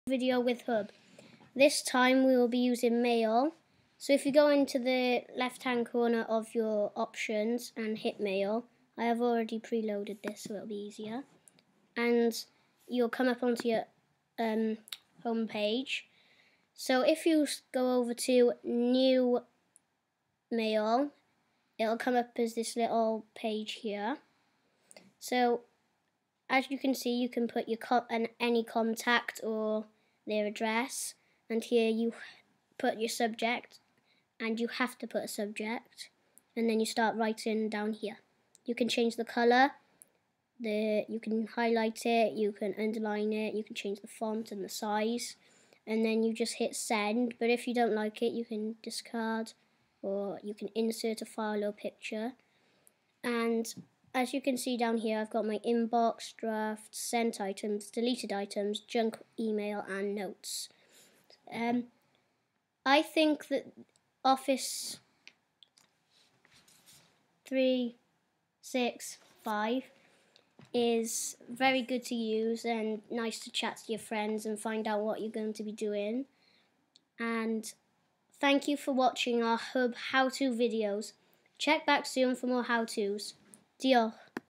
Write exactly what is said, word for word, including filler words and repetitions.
Video with Hub. This time we will be using Mail. So if you go into the left hand corner of your options and hit Mail, I have already preloaded this so it'll be easier. And you'll come up onto your um, home page. So if you go over to New Mail, it'll come up as this little page here. So as you can see, you can put your co an, any contact or their address, and here you put your subject, and you have to put a subject, and then you start writing down here. You can change the colour, the you can highlight it, you can underline it, you can change the font and the size, and then you just hit send. But if you don't like it, you can discard, or you can insert a file or picture. And as you can see down here, I've got my inbox, drafts, sent items, deleted items, junk email, and notes. Um, I think that Office three sixty-five is very good to use and nice to chat to your friends and find out what you're going to be doing. And thank you for watching our Hub how-to videos. Check back soon for more how-tos. Diolch.